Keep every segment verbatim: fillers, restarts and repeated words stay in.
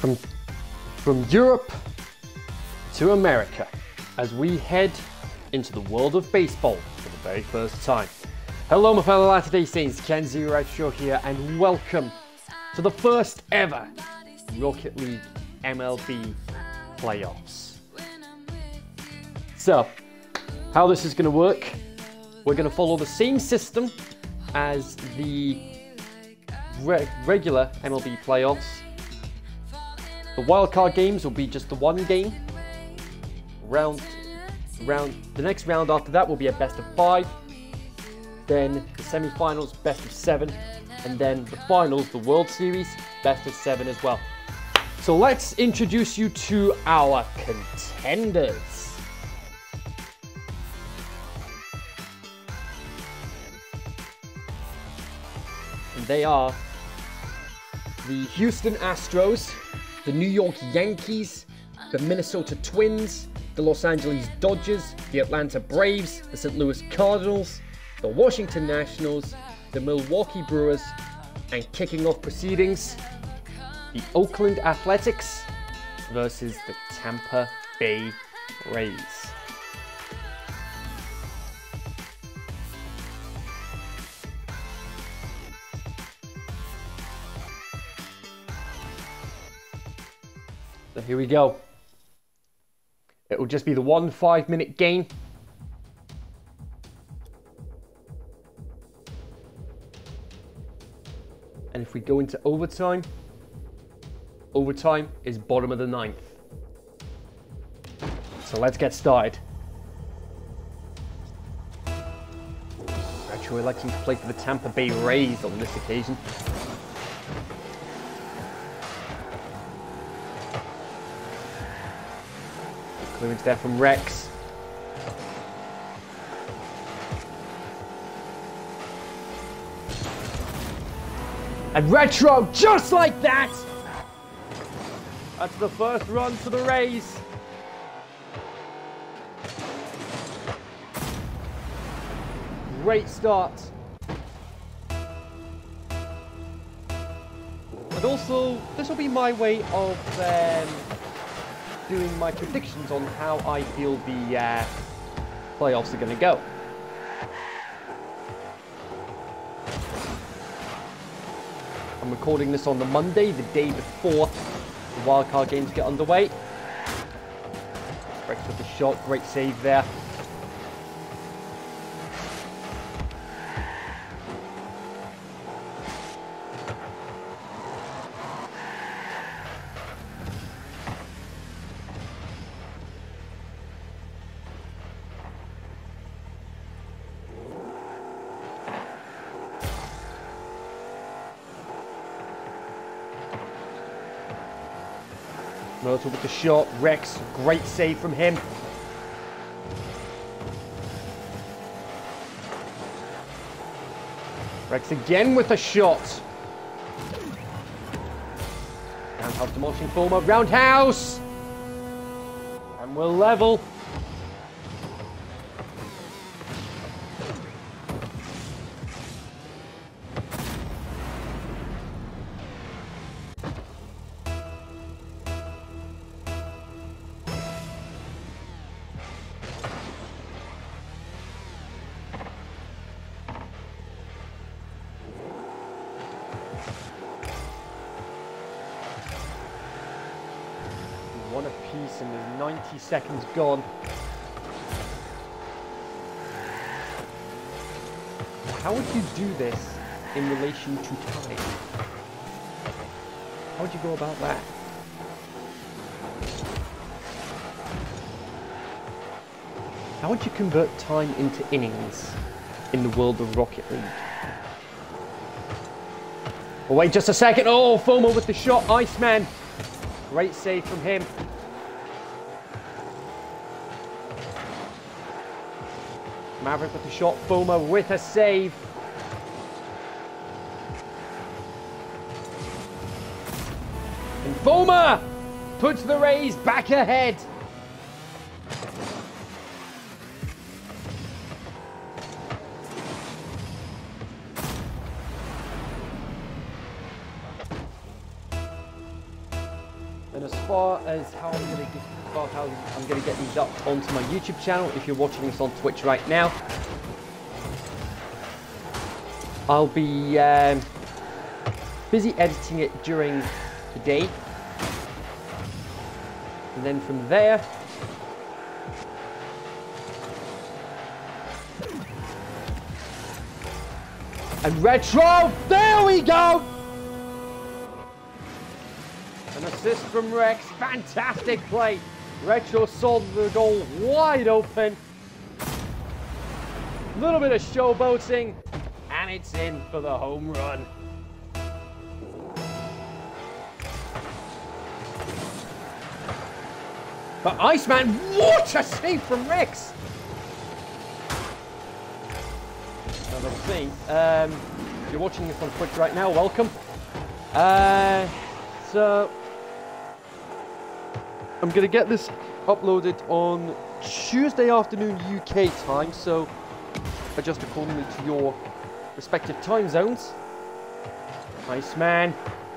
From, from Europe to America, as we head into the world of baseball for the very first time. Hello my fellow Latter-day Saints, Kenzie Redshaw here, and welcome to the first ever Rocket League M L B playoffs. So, how this is going to work, we're going to follow the same system as the re regular M L B playoffs. The wildcard games will be just the one game. Round, round, the next round after that will be a best of five. Then the semi-finals, best of seven. And then the finals, the World Series, best of seven as well. So let's introduce you to our contenders. And they are the Houston Astros, the New York Yankees, the Minnesota Twins, the Los Angeles Dodgers, the Atlanta Braves, the Saint Louis Cardinals, the Washington Nationals, the Milwaukee Brewers, and kicking off proceedings, the Oakland Athletics versus the Tampa Bay Rays. So here we go. It will just be the one five minute game. And if we go into overtime, overtime is bottom of the ninth. So let's get started. Actually, electing to play for the Tampa Bay Rays on this occasion. Clearance there from Rex. And Retro, just like that! That's the first run for the Rays. Great start. And also, this will be my way of um, doing my predictions on how I feel the uh, playoffs are going to go. I'm recording this on the Monday, the day before the wildcard games get underway. Rex with the shot, great save there. Myrtle with the shot, Rex, great save from him. Rex again with a shot. Roundhouse demolishing Fulmer, roundhouse! And we're level. One apiece and there's ninety seconds gone. How would you do this in relation to time? How would you go about that? How would you convert time into innings in the world of Rocket League? Oh, wait just a second. Oh, Fulmer with the shot, Iceman. Great save from him. Maverick with the shot, Fulmer with a save. And Fulmer puts the Rays back ahead. far as how I'm gonna get, far how I'm gonna get these up onto my YouTube channel. If you're watching this on Twitch right now, I'll be um, busy editing it during the day, and then from there, and retro. There we go. An assist from Rex. Fantastic play. Retro saw the goal wide open. A little bit of showboating, and it's in for the home run. But Iceman, what a save from Rex! Another thing, um, if you're watching this on Twitch right now, welcome. Uh, so, I'm going to get this uploaded on Tuesday afternoon U K time, so adjust accordingly to your respective time zones. Iceman.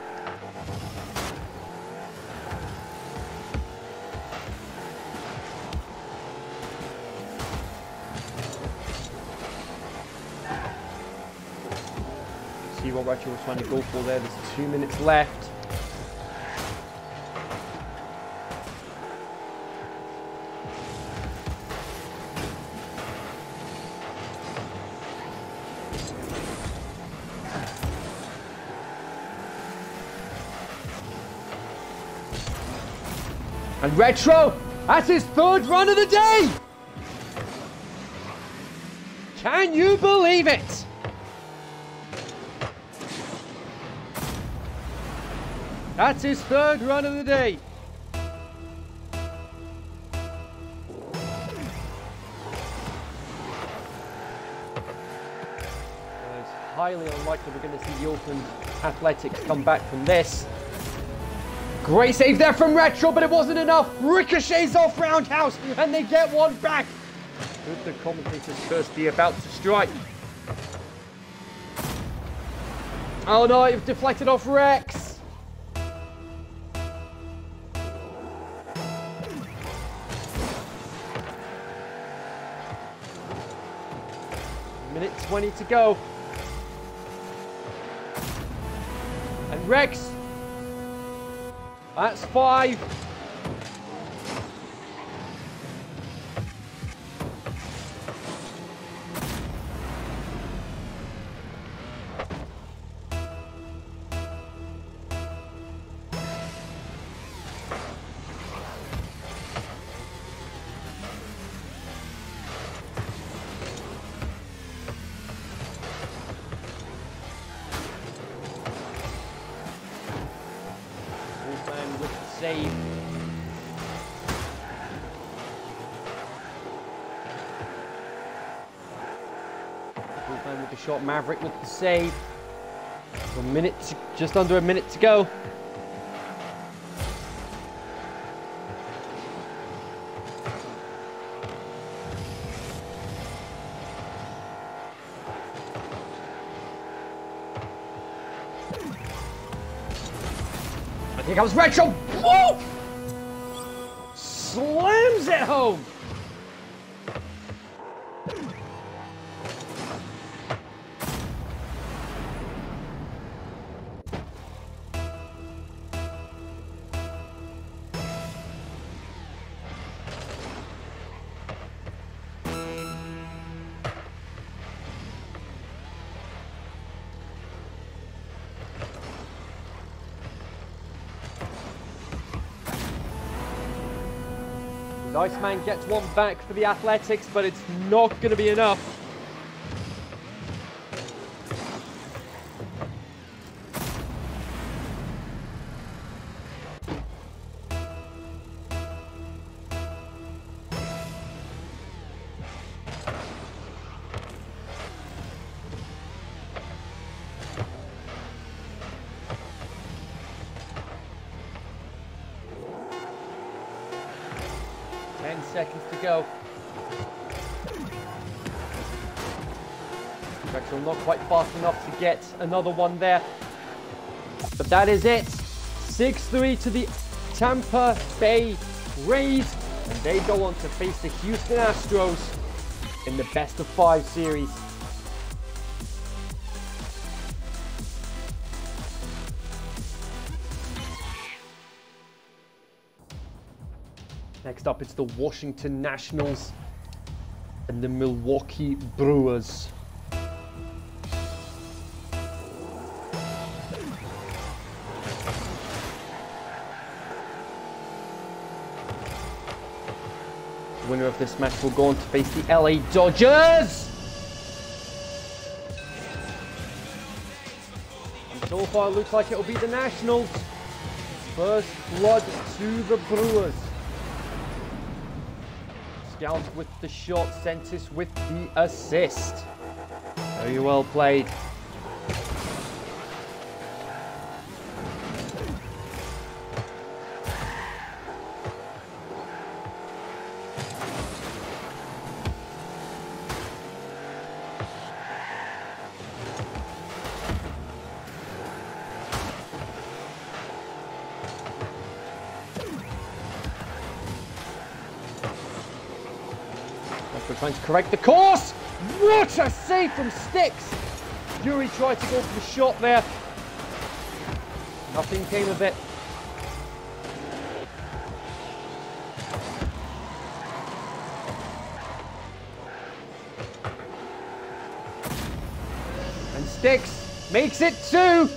See what Retro was trying to go for there. There's two minutes left. And Retro, that's his third run of the day! Can you believe it? That's his third run of the day. It's highly unlikely we're going to see the Oakland Athletics come back from this. Great save there from Retro, but it wasn't enough. Ricochets off Roundhouse, and they get one back. With the commentators firstly about to strike. Oh no, it deflected off Rex. minute twenty to go. And Rex. That's five. With the save. Bullpen with the shot. Maverick with the save. A minute, to, just under a minute to go. Here comes Retro. Whoa! Slams it home. Iceman gets one back for the Athletics, but it's not going to be enough. Ten seconds to go. Retro not quite fast enough to get another one there. But that is it. six three to the Tampa Bay Rays, and they go on to face the Houston Astros in the best of five series. Next up, it's the Washington Nationals and the Milwaukee Brewers. The winner of this match will go on to face the L A Dodgers. And so far, it looks like it'll be the Nationals. First blood to the Brewers. Scout with the shot, Sentis with the assist. Very well played. We're trying to correct the course. What a save from Sticks. Yuri tried to go for the shot there. Nothing came of it. And Sticks makes it two.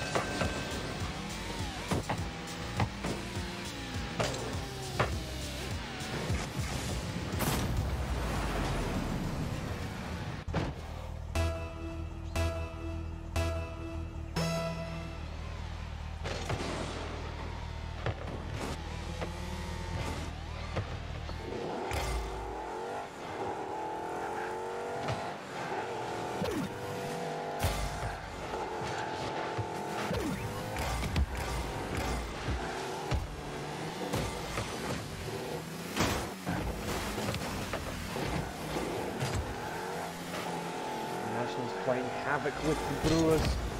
Playing havoc with the Brewers.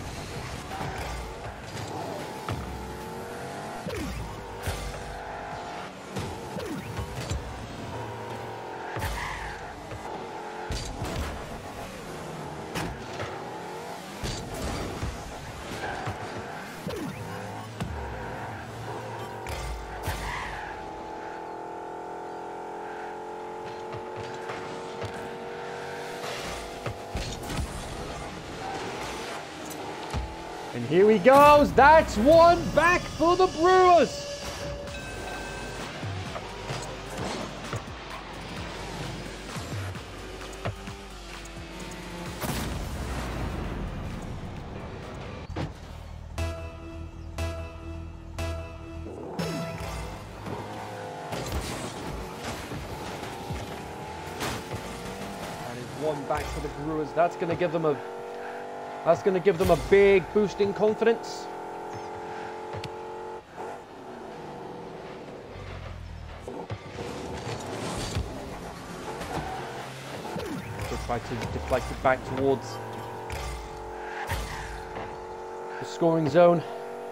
And here he goes. That's one back for the Brewers. That is one back for the Brewers. That's going to give them a That's going to give them a big boost in confidence. They'll try to deflect it back towards the scoring zone.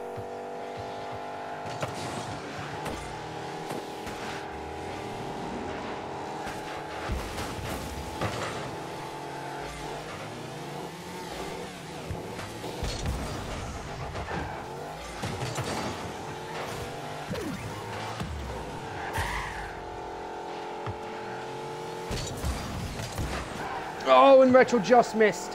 Oh, and Retro just missed.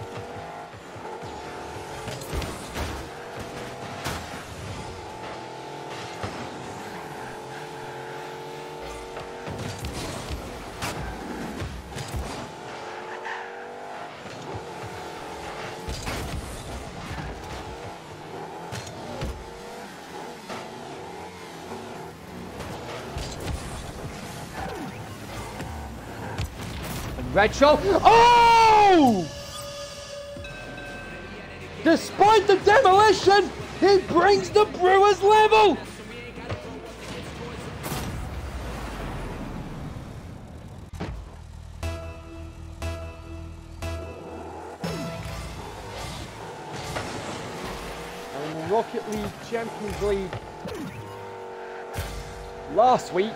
Retro. Oh! Despite the demolition, he brings the Brewers level. And Rocket League, Champions League, last week,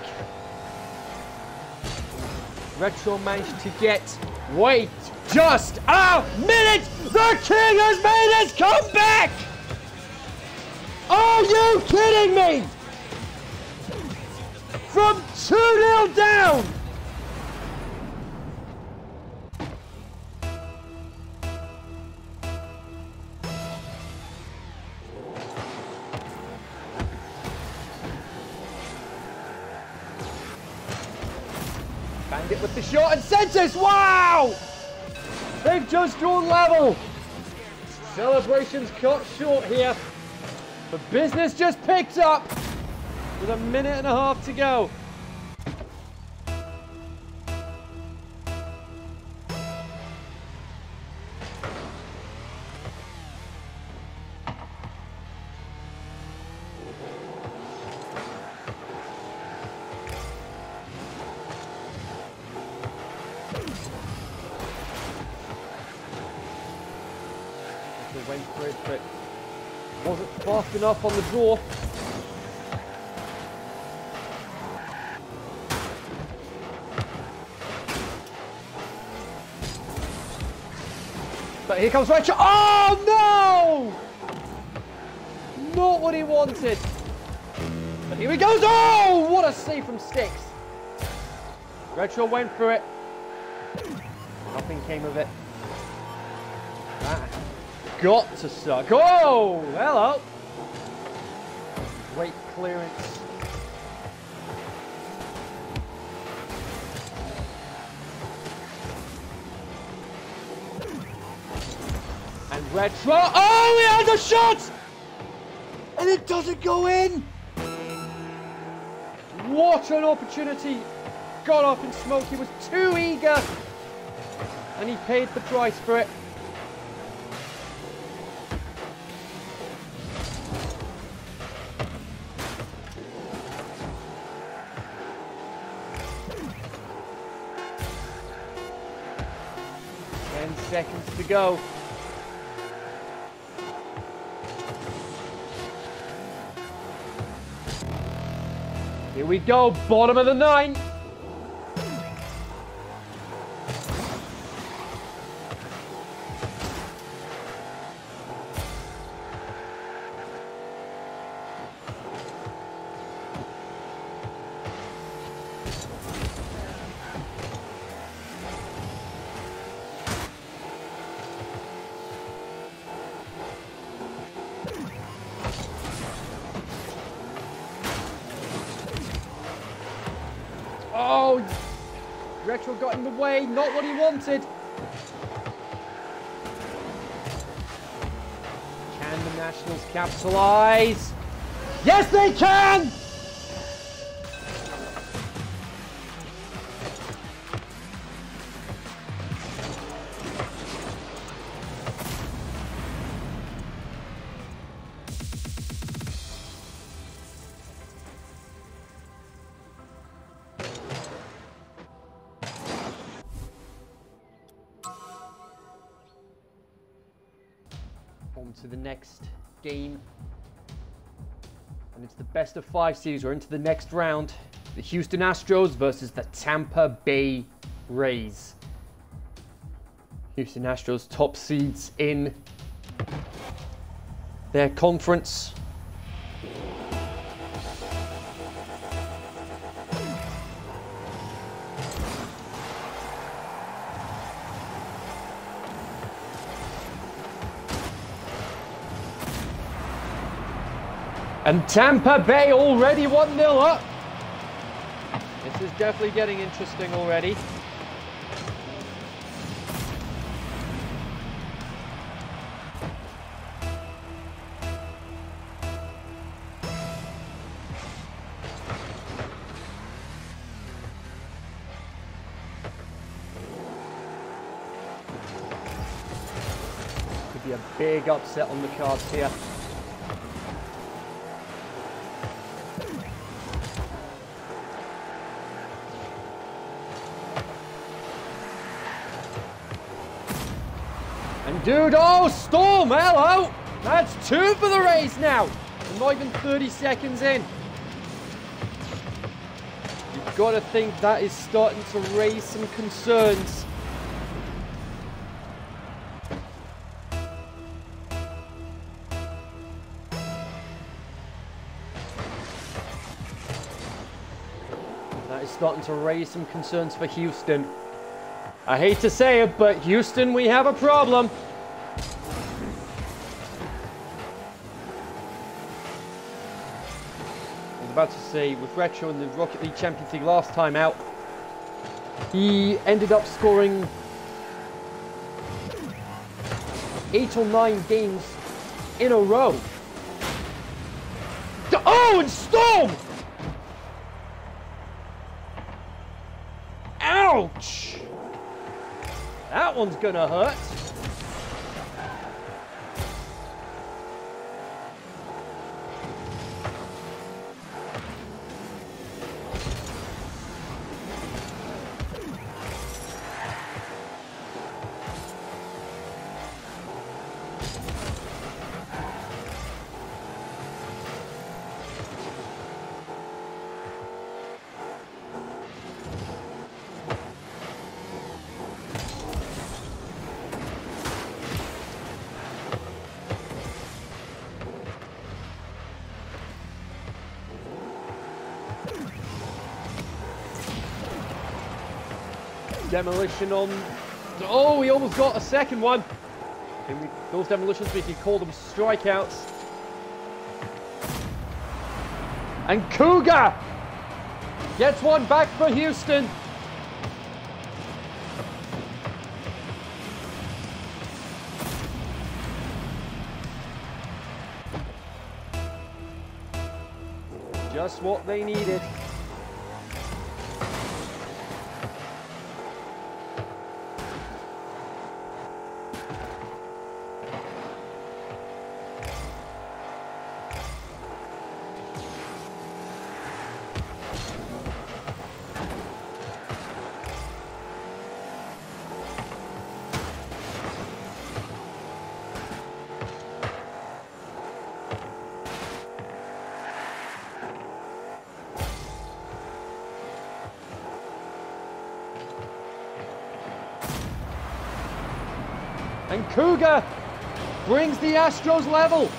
Retro managed to get, wait, just a minute! The King has made his comeback! Are you kidding me? From two nil down! Bandit with the shot and Senses, wow! They've just drawn level. Celebrations cut short here. But business just picked up with a minute and a half to go. Went for it, but wasn't fast enough on the draw. But here comes Retro. Oh no! Not what he wanted. But here he goes. Oh, what a save from Styx. Retro went for it. Nothing came of it. That got to suck. Oh, hello. Great clearance. And Retro. Oh, he had a shot! And it doesn't go in. What an opportunity. Got up in smoke. He was too eager. And he paid the price for it. Ten seconds to go. Here we go, bottom of the ninth. Oh, Retro got in the way, not what he wanted. Can the Nationals capitalize? Yes, they can! On to the next game, and it's the best of five series. We're into the next round. The Houston Astros versus the Tampa Bay Rays. Houston Astros top seeds in their conference. And Tampa Bay already one nil up. This is definitely getting interesting already. Could be a big upset on the cards here. And dude, oh, Storm, hello! That's two for the Rays now. We're not even thirty seconds in. got to think that is starting to raise some concerns. That is starting to raise some concerns for Houston. I hate to say it, but Houston, we have a problem. I was about to say, with Retro in the Rocket League Champions League last time out, he ended up scoring eight or nine games in a row. Oh, and Storm! Ouch! That one's gonna hurt. Demolition on... Oh, he almost got a second one. And we, those demolitions, we can call them strikeouts. And Cougar gets one back for Houston. Just what they needed. And Cougar brings the Astros level.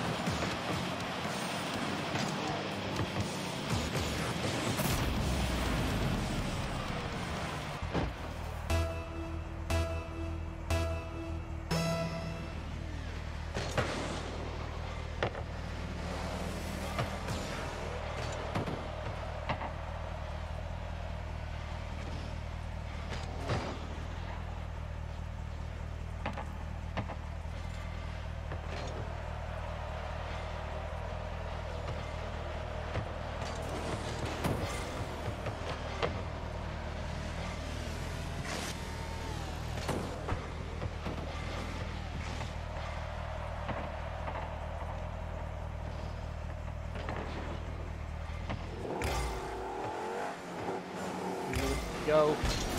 Go.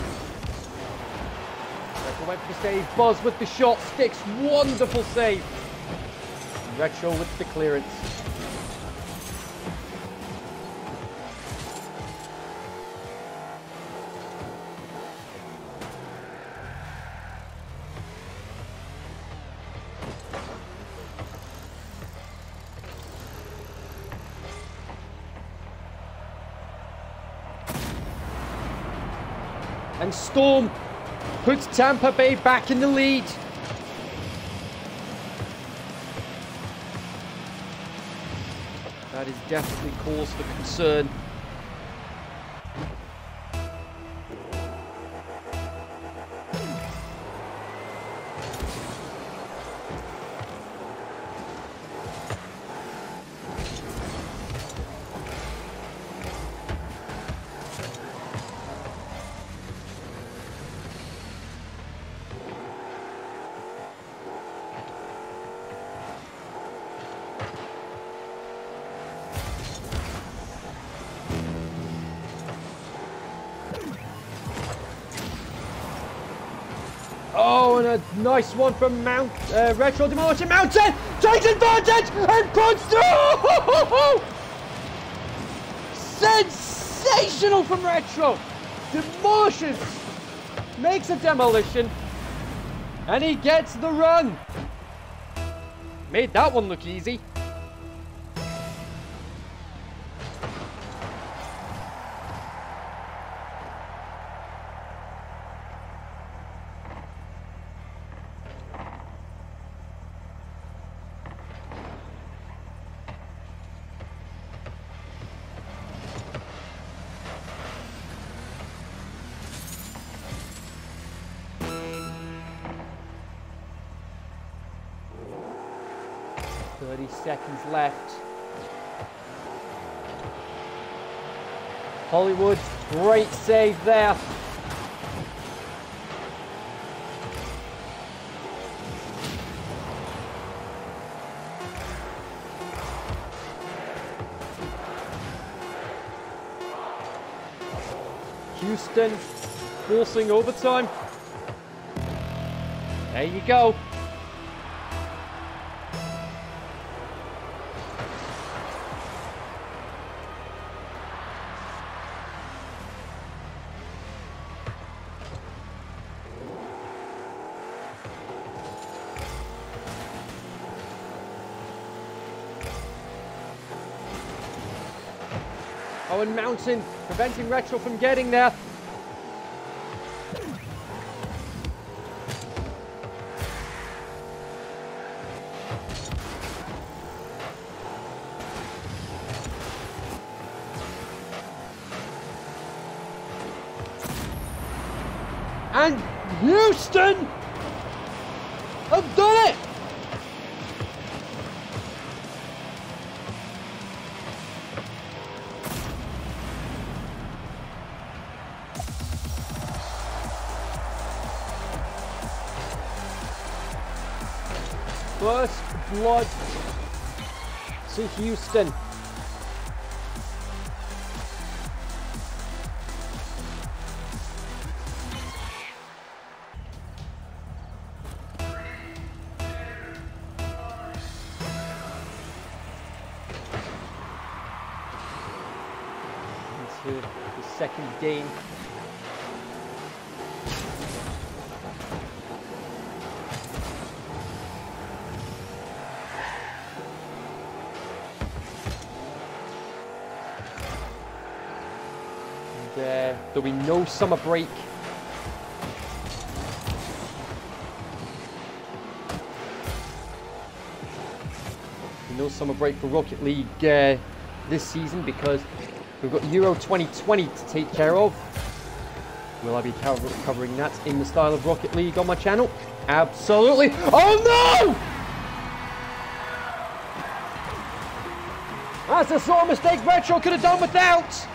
Retro went for the save. Buzz with the shot. Sticks. Wonderful save. Retro with the clearance. And Storm puts Tampa Bay back in the lead. That is definitely cause for concern. Oh, and a nice one from Mount uh, Retro Demolition Mountain. Takes advantage and puts through. Sensational! Sensational from Retro! Demolishes! Makes a demolition. And he gets the run. Made that one look easy. thirty seconds left. Hollywood, great save there. Houston forcing overtime. There you go. Oh, and Mountain preventing Retro from getting there. And Houston have done it! First blood to Houston. Into the second game. Uh, there'll be no summer break. No summer break for Rocket League uh, this season because we've got Euro twenty twenty to take care of. Will I be cover covering that in the style of Rocket League on my channel? Absolutely. Oh no! That's a sort of mistake Retro could have done without.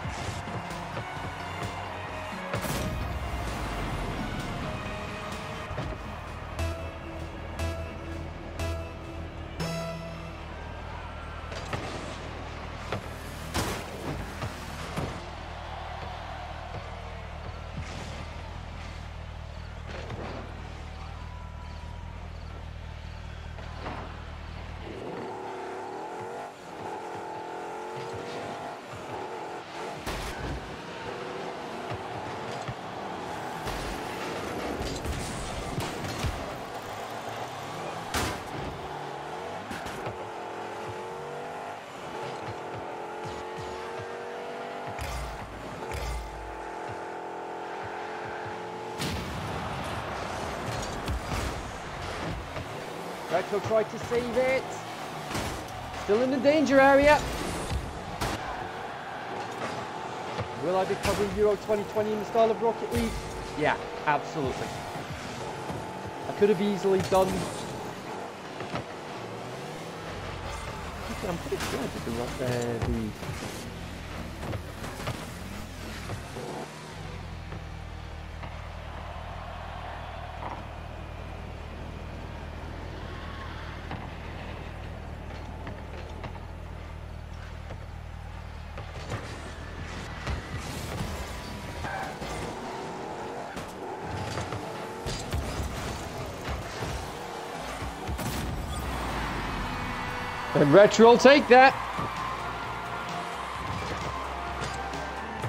Retro tried to save it. Still in the danger area. Will I be covering Euro twenty twenty in the style of Rocket League? Yeah, absolutely. I could have easily done... I'm pretty sure I did the... Uh, the... And Retro will take that.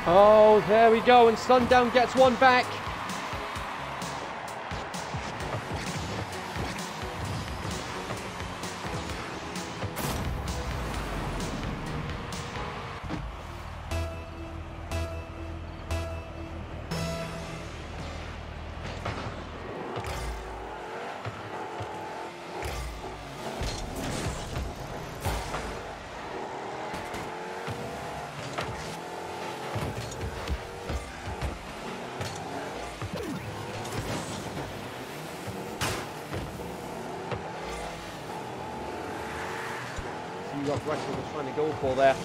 Oh, there we go, and Sundown gets one back. What Retro was trying to go for there.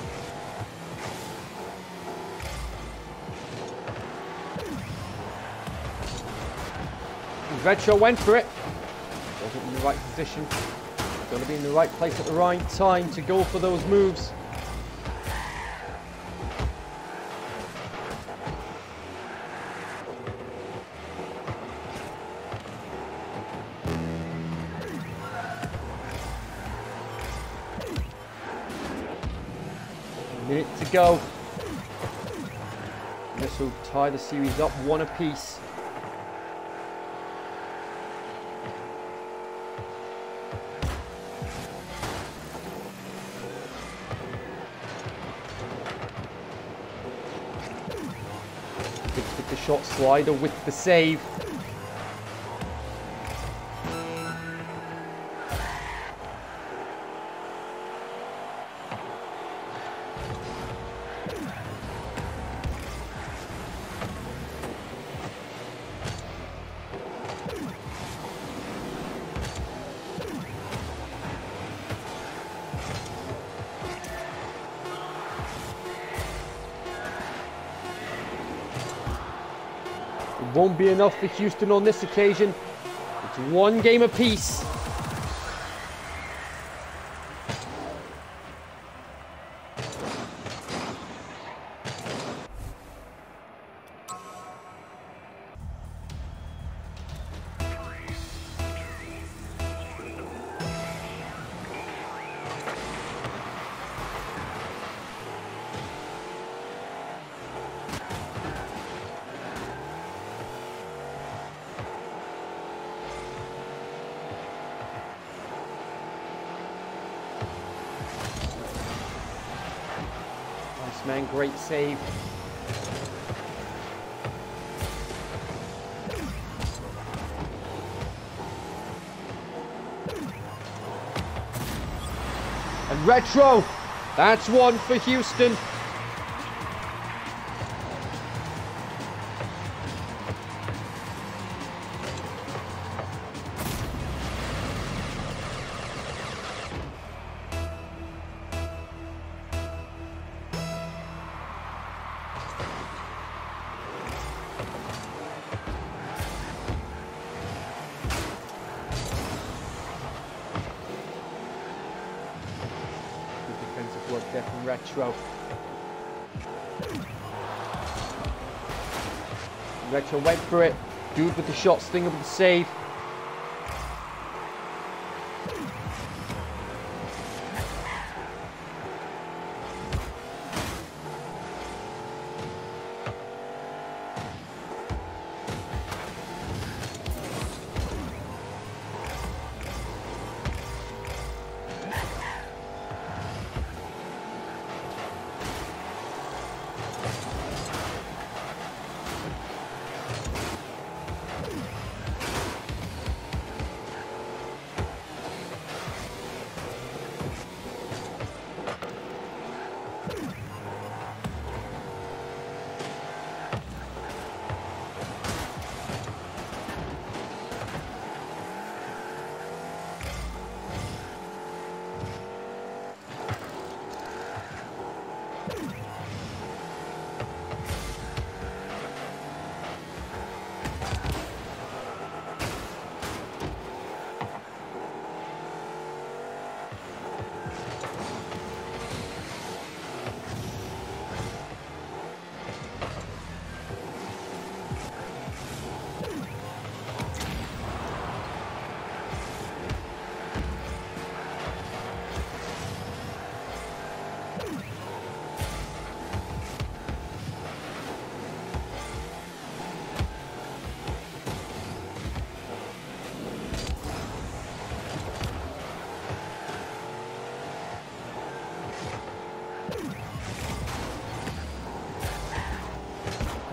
Retro went for it. Wasn't in the right position. Going to be in the right place at the right time to go for those moves. Minute to go. This will tie the series up one apiece. With the shot slider with the save. It won't be enough for Houston on this occasion. It's one game apiece. Man, great save. And Retro, that's one for Houston. Work there from Retro. Retro went for it. Dude with the shot, Stinger with the save.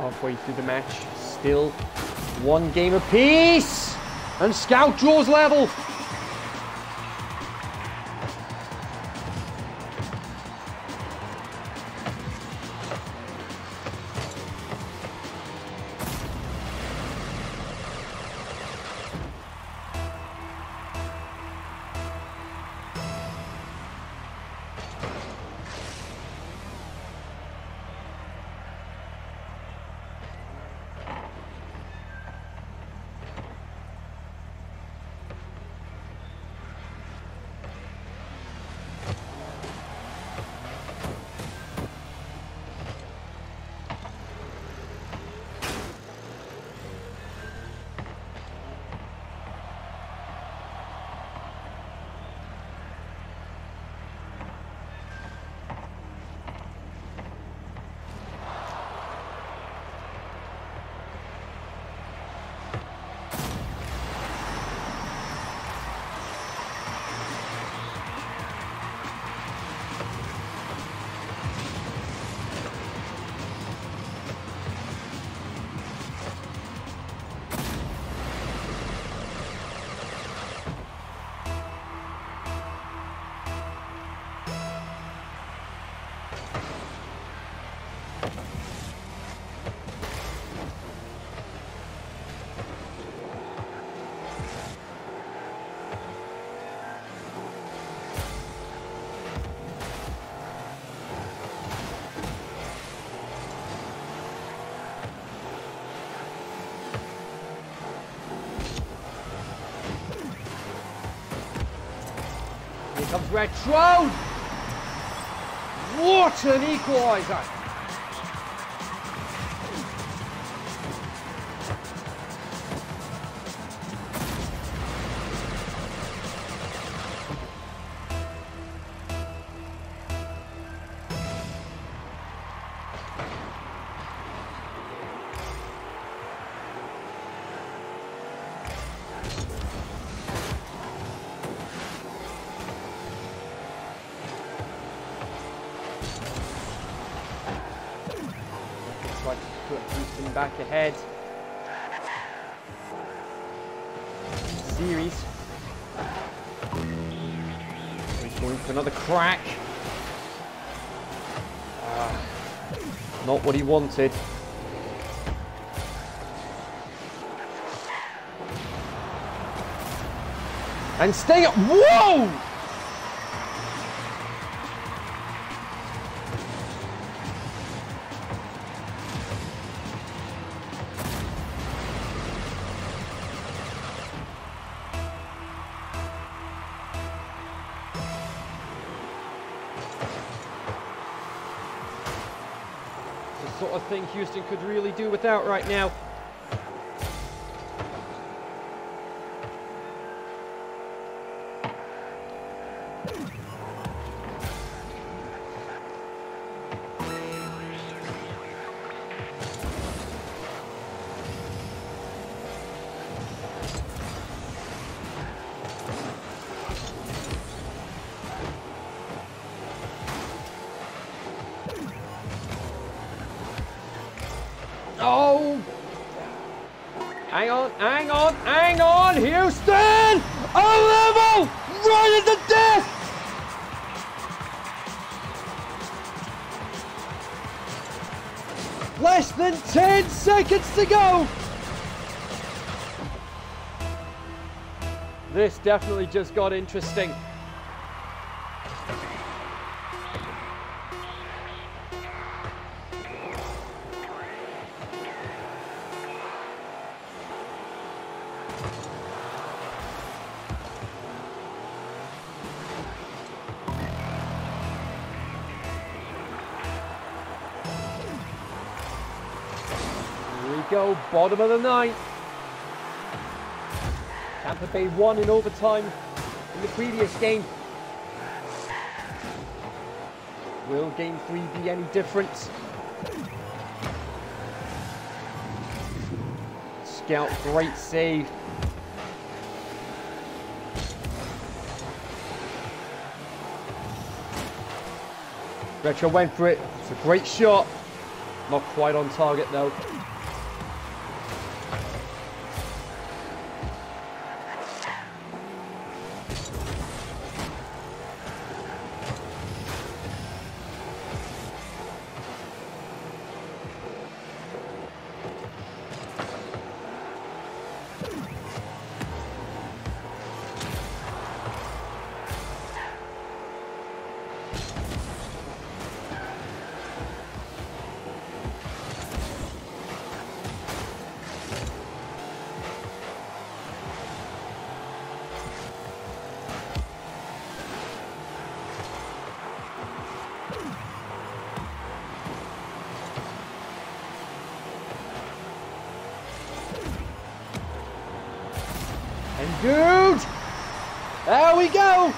Halfway through the match, still one game apiece, and Scout draws level. Here comes Retro! What an equaliser! Try to put Houston back ahead. Series. He's going for another crack. Uh, not what he wanted. And stay up. Whoa! The sort of thing Houston could really do without right now. Oh! Hang on, hang on, hang on, Houston! A level! Right at the death! Less than ten seconds to go! This definitely just got interesting. Here we go, bottom of the ninth. Tampa Bay won in overtime in the previous game. Will game three be any different? Scout, great save. Retro went for it. It's a great shot. Not quite on target though. And dude, there we go.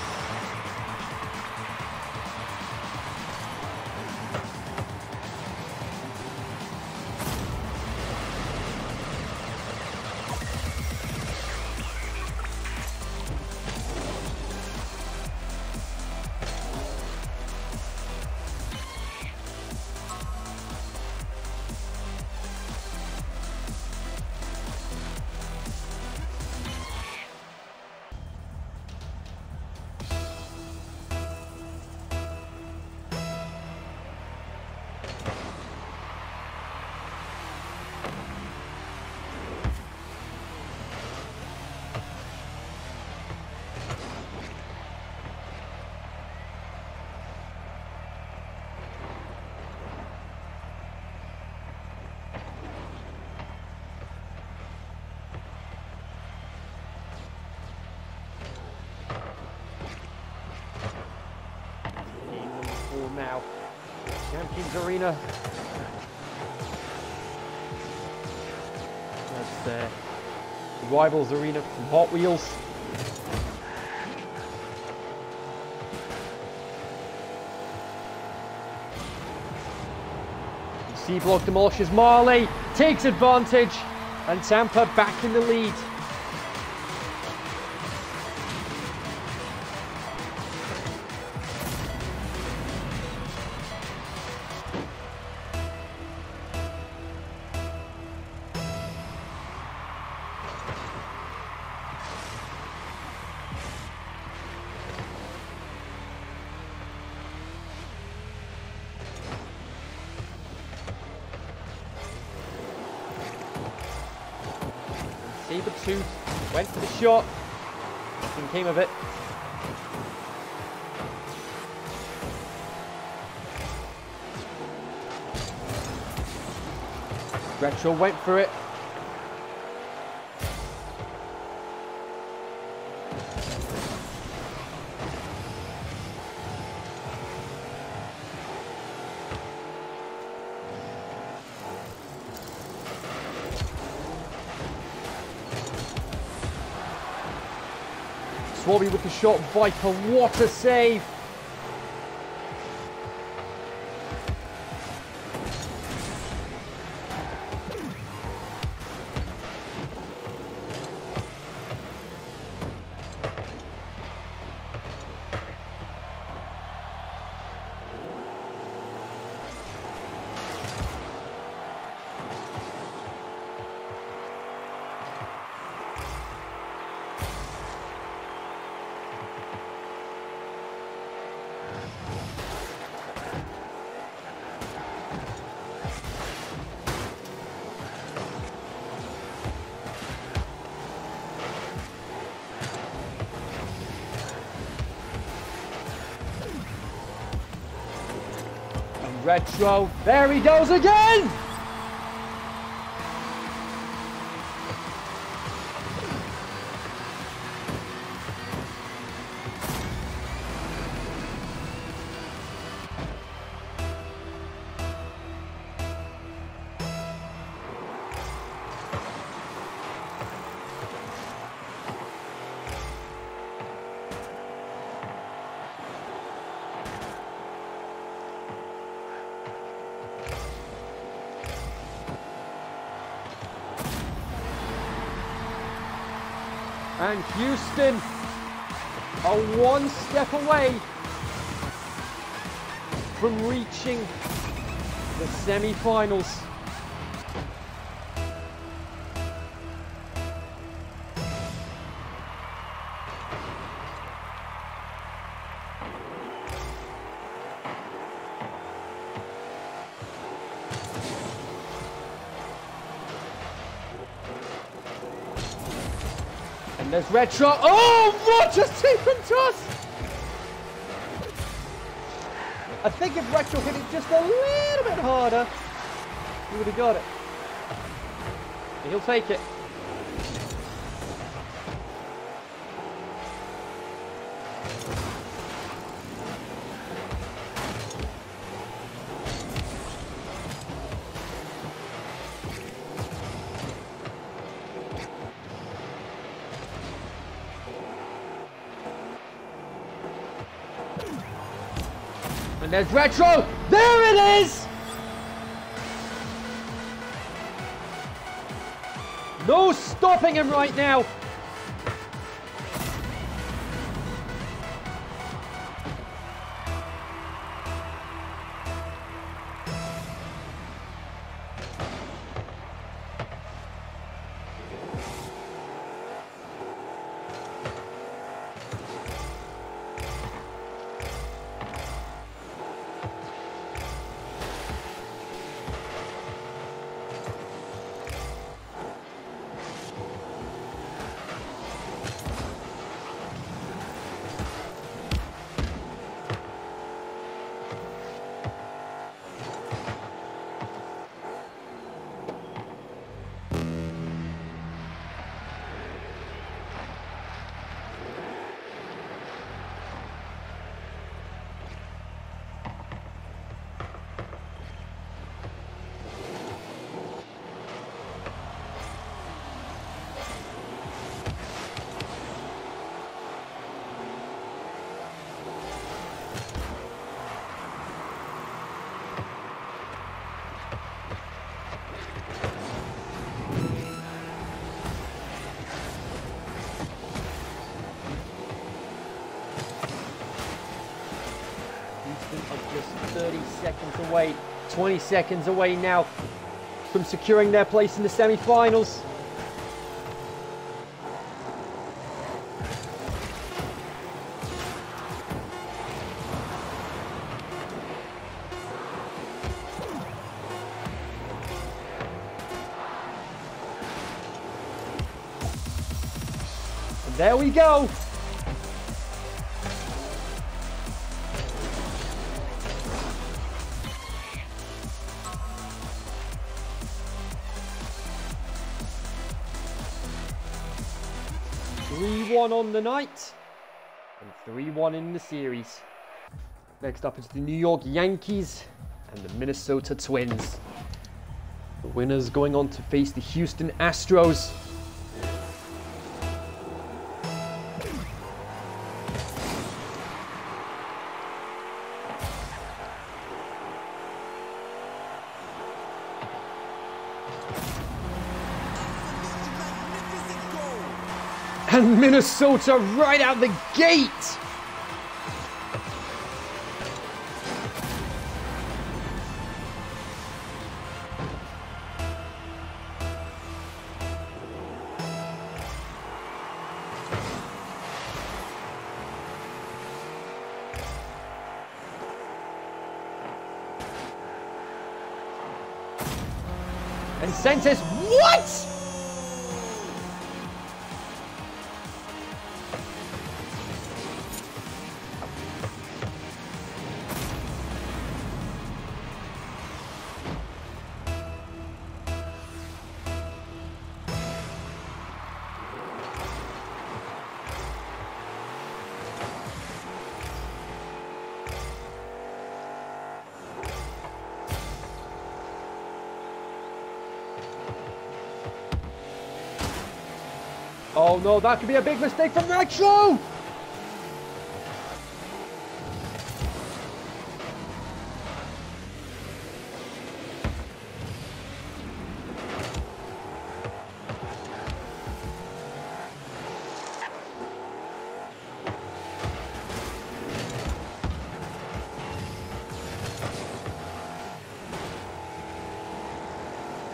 Now, Champions Arena. That's the Rivals Arena from Hot Wheels. C-Block demolishes Marley, takes advantage, and Tampa back in the lead. Sabertooth went for the shot, nothing came of it. Retro went for it. Swabby with the shot, Viper, what a save! Retro, there he goes again! And Houston are one step away from reaching The semi-finals. And there's Retro. Oh, what a secret toss! I think if Retro hit it just a little bit harder, he would have got it. He'll take it. And there's Retro. There it is. No stopping him right now. Just thirty seconds away, twenty seconds away now from securing their place in the semi-finals. And there we go. three one on the night, and three one in the series. Next up is the New York Yankees and the Minnesota Twins. The winners going on to face the Houston Astros. And Minnesota right out the gate. And Sanchez, what? Oh no, that could be a big mistake from Retro!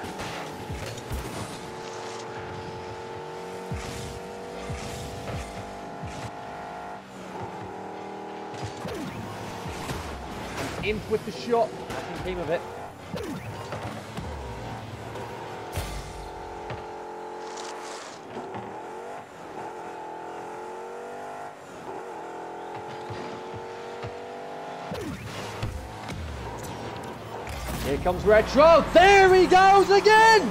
Imp with the shot. Nothing came of it. Here comes Retro. There he goes again!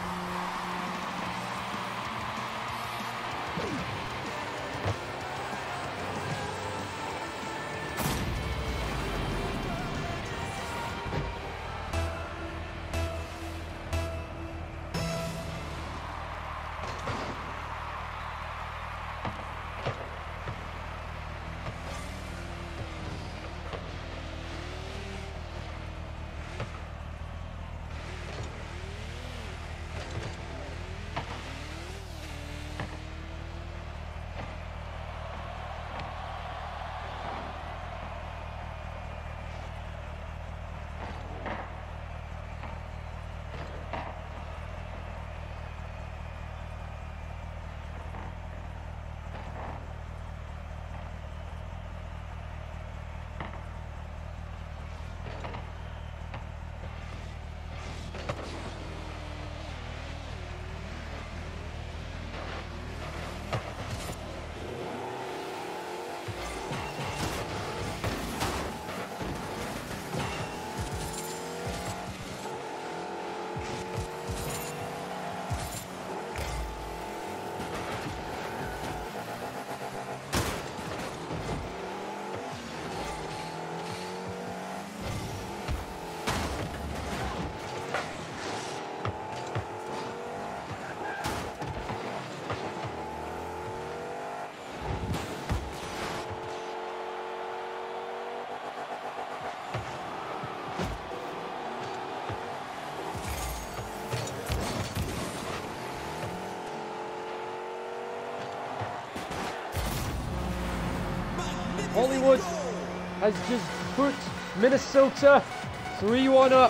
Hollywood has just put Minnesota three one up.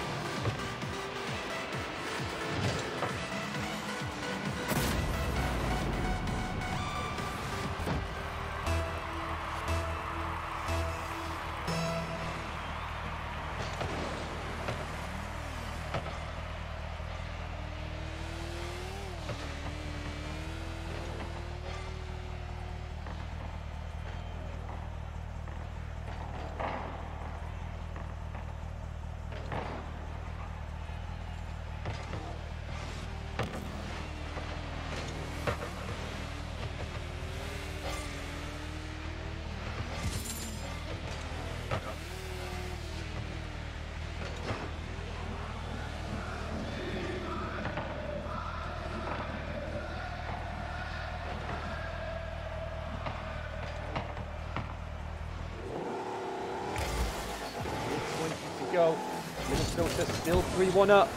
Go. Minnesota still three one up.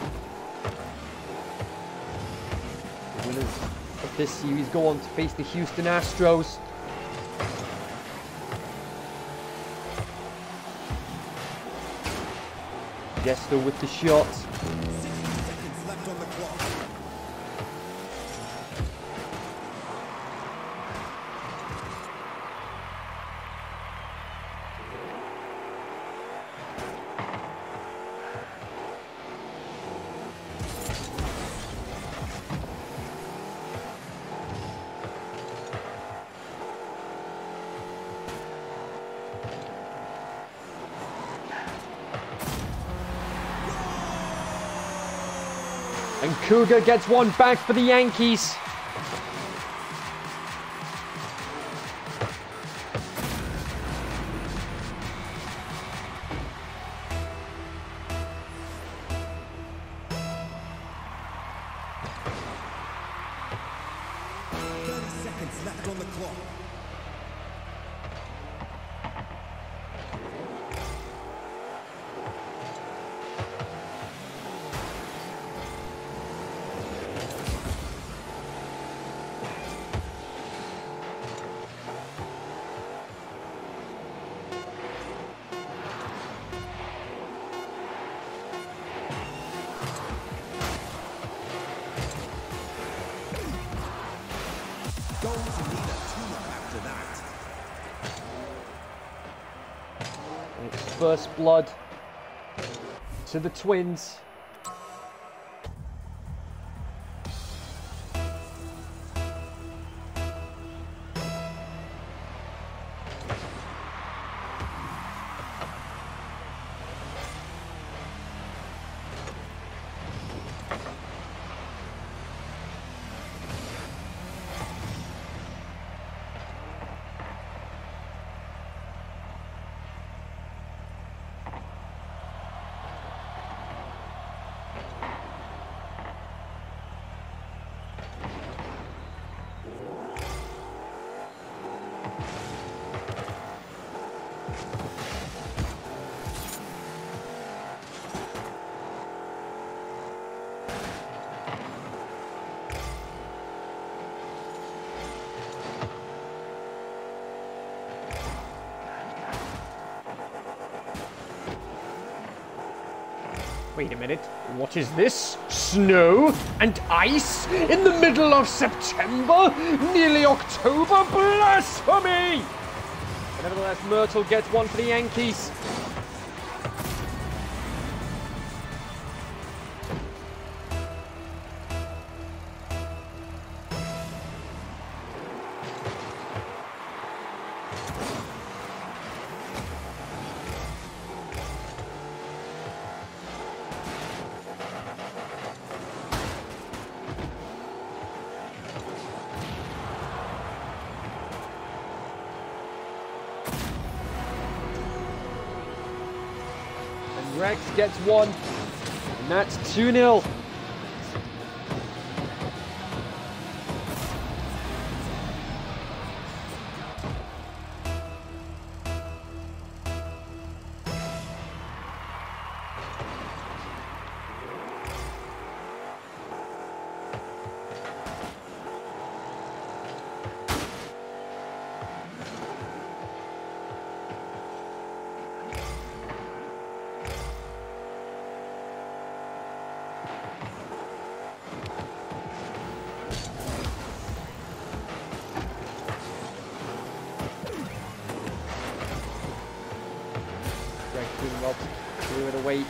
The winners of this series go on to face the Houston Astros. Gesto with the shot. sixty seconds left on the clock. And Cougar gets one back for the Yankees. thirty seconds left on the clock. First blood to the Twins. Wait a minute, what is this? Snow and ice in the middle of September? Nearly October? Blasphemy! But nevertheless, Myrtle gets one for the Yankees. Rex gets one, and that's two nil. Rob threw it away.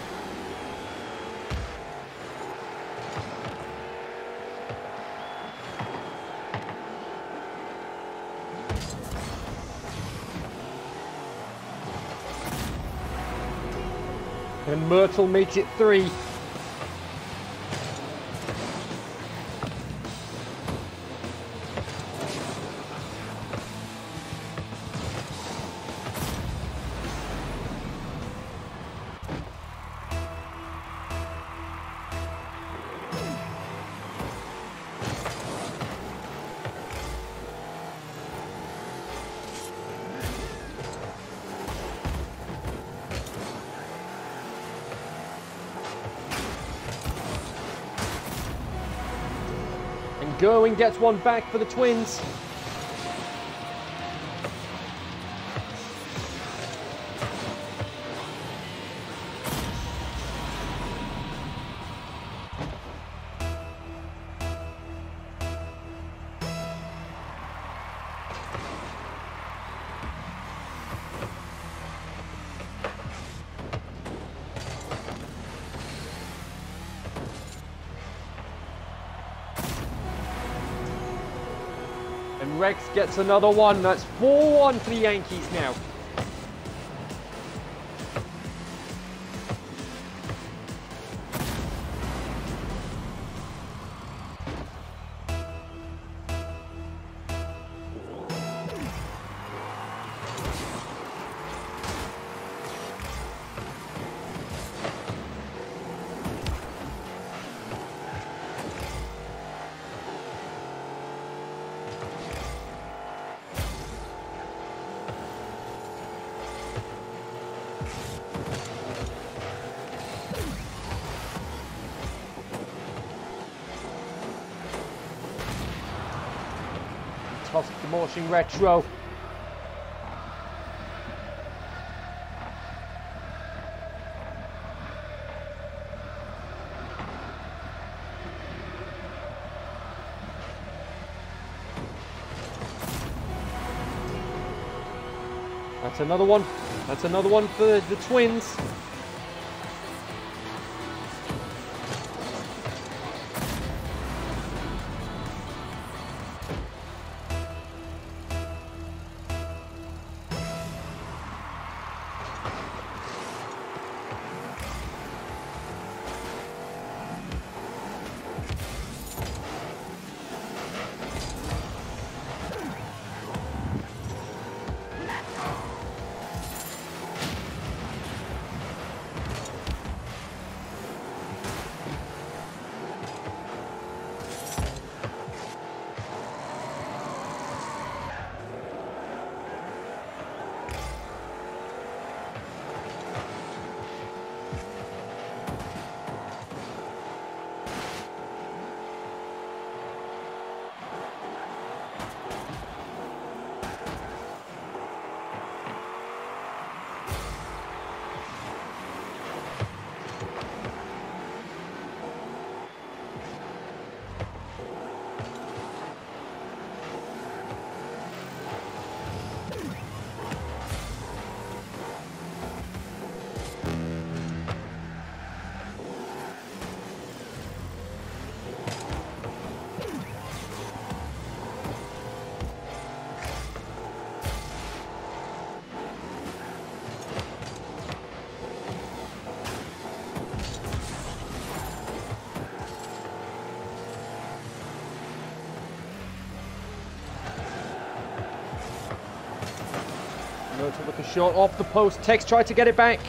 And Myrtle makes it three. Gerwin gets one back for the Twins. And Rex gets another one. That's four one for the Yankees now. Toss demolishing retro. That's another one. That's another one for the Twins. Murtle with a shot off the post. Tex tried to get it back.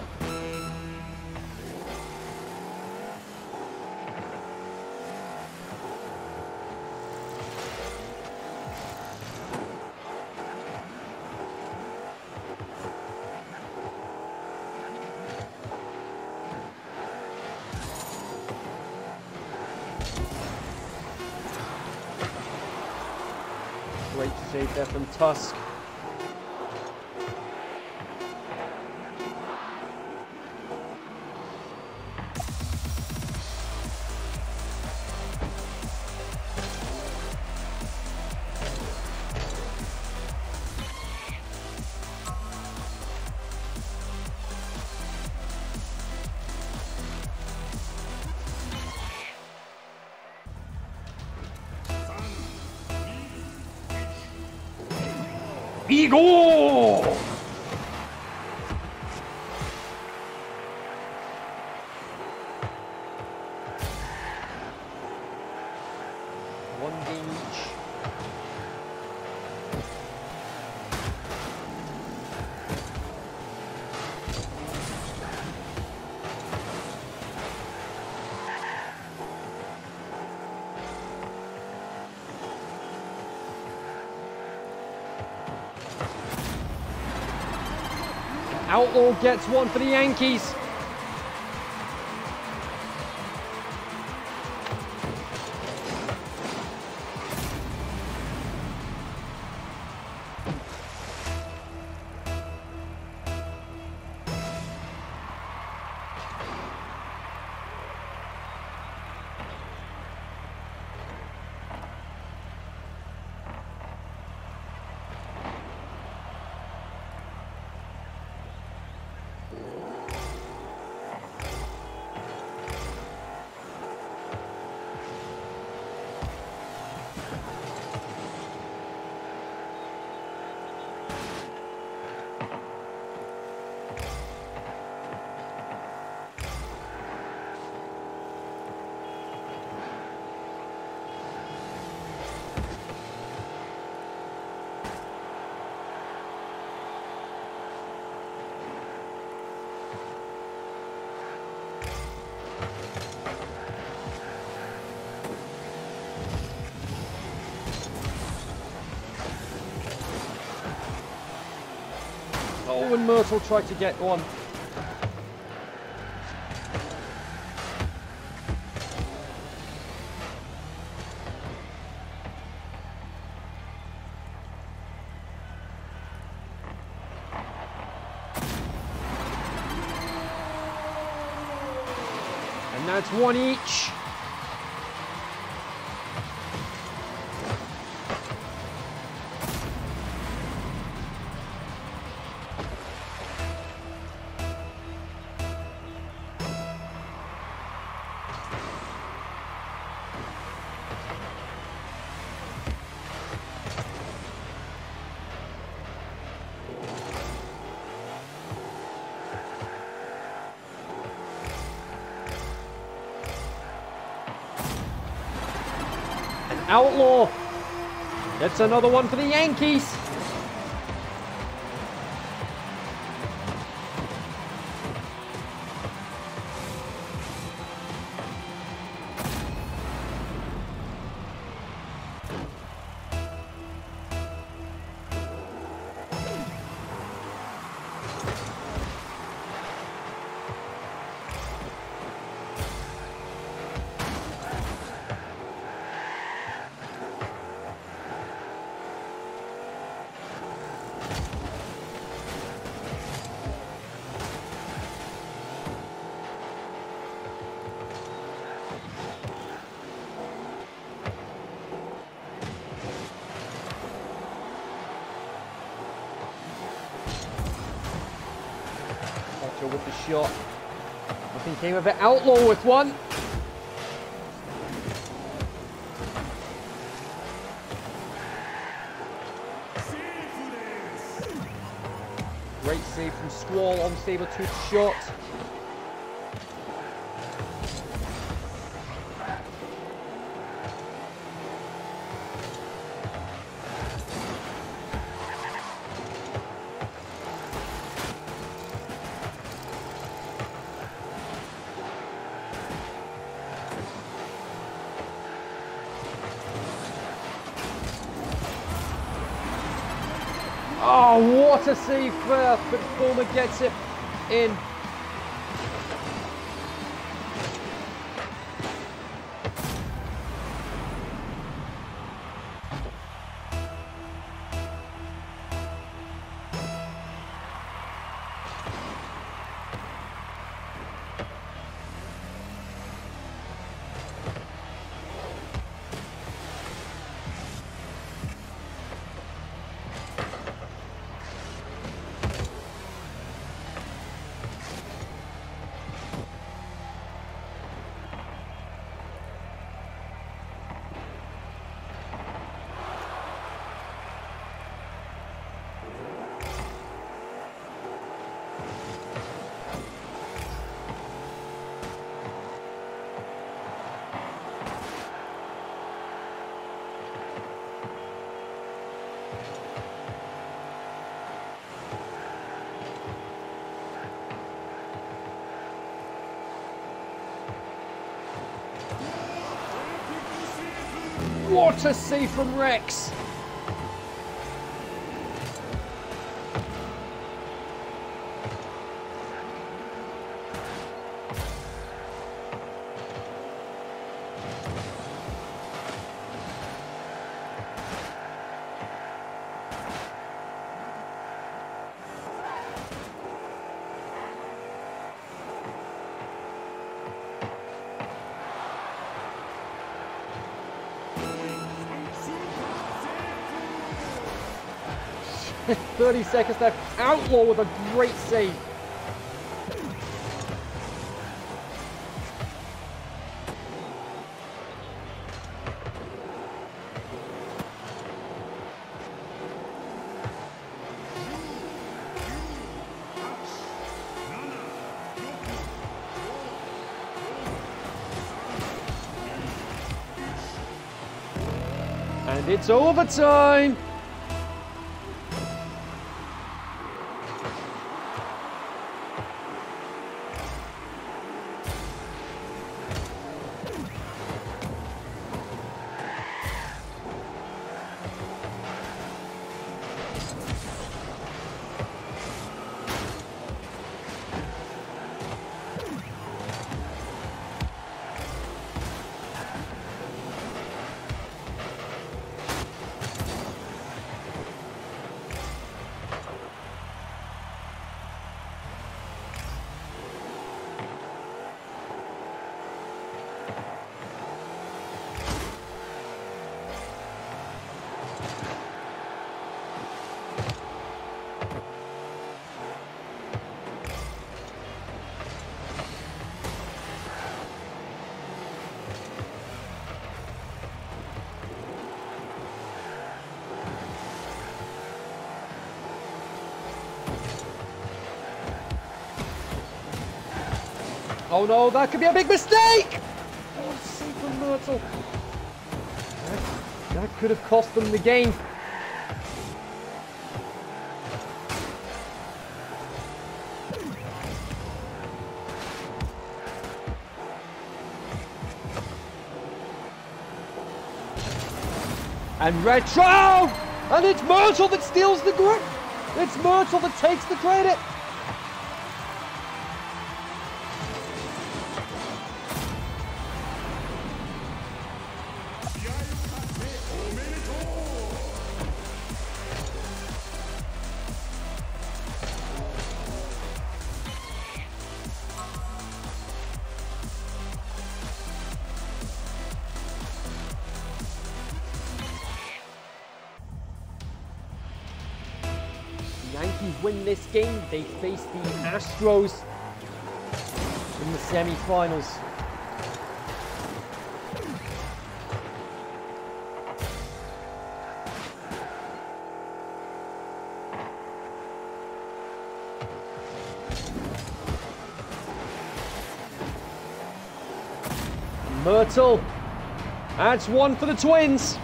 Great save there from Tusk. Igor! One game each. Outlaw gets one for the Yankees. Oh, and Myrtle tried to get one. And that's one each. Outlaw. That's another one for the Yankees. With the shot. Nothing came of it. Outlaw with one. Great save from Squall on Sabretooth's shot. Oh, what a save there, but Fulmer gets it in. What a save from Rex! thirty seconds left. Outlaw with a great save. And it's overtime. Oh no, that could be a big mistake! Oh, save from Myrtle. That could have cost them the game. And Retro! And it's Myrtle that steals the grip! It's Myrtle that takes the credit! Yankees win this game, they face the Astros in the semi-finals. Myrtle adds one for the Twins.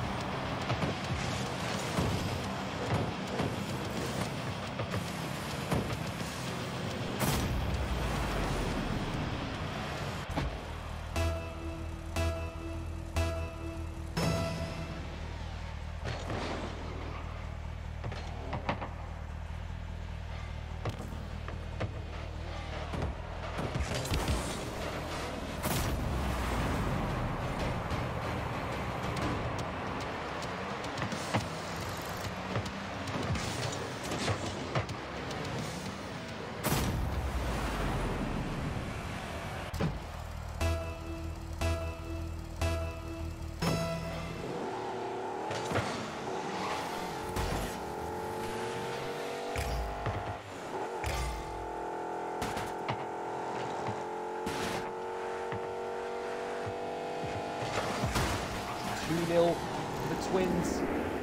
two nil for the Twins.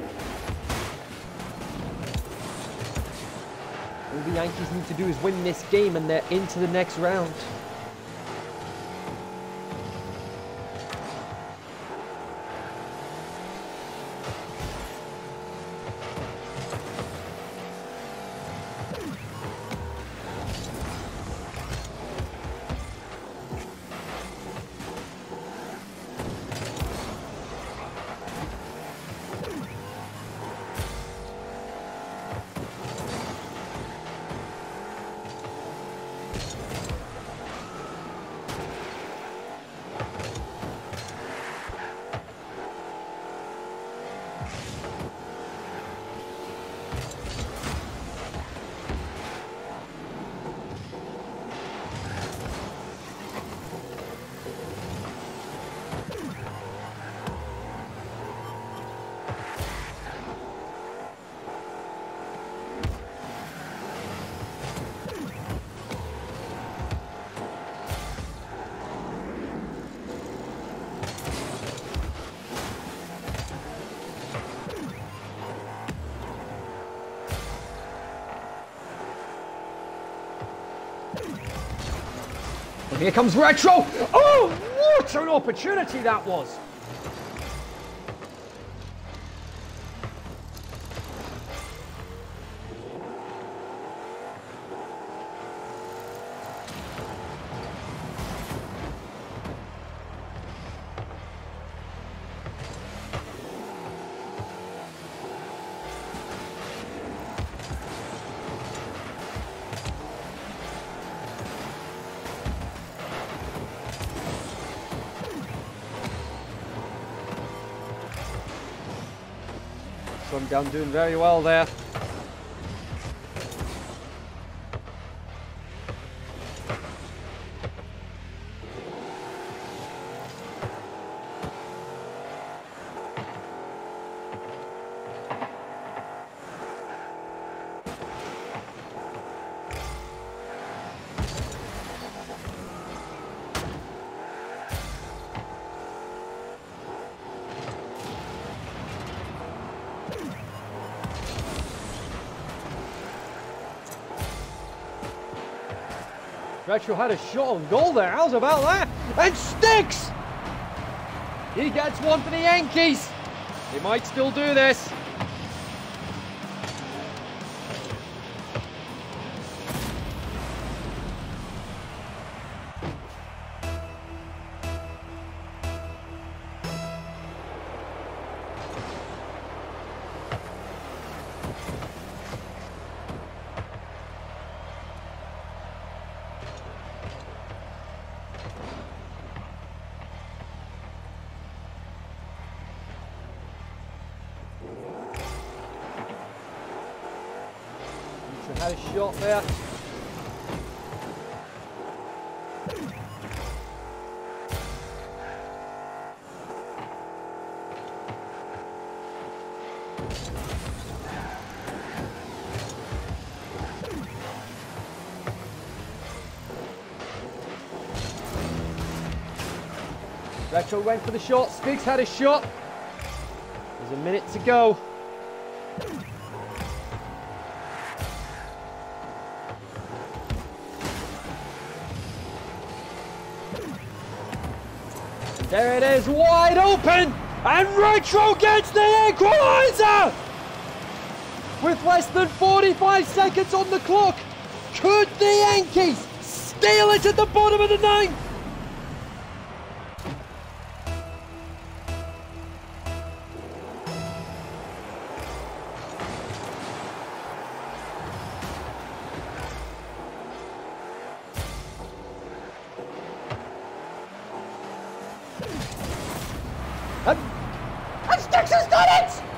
All the Yankees need to do is win this game and they're into the next round. Here comes Retro. Oh, what an opportunity that was. Down doing very well there. Retro had a shot on goal there. How's about that? And sticks! He gets one for the Yankees. They might still do this. Had a shot there. Retro went for the shot. Spigs had a shot. There's a minute to go. There it is, wide open, and Retro gets the equalizer! With less than forty-five seconds on the clock, could the Yankees steal it at the bottom of the ninth? And, and Styx has done it!